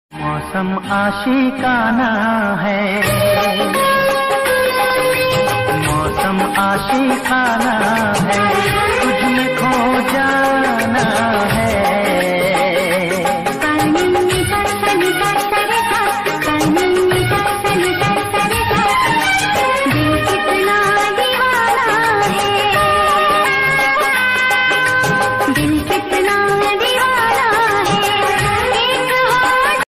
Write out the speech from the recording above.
मौसम आशिकाना है, मौसम आशिकाना है, तुझ में खो जाना है।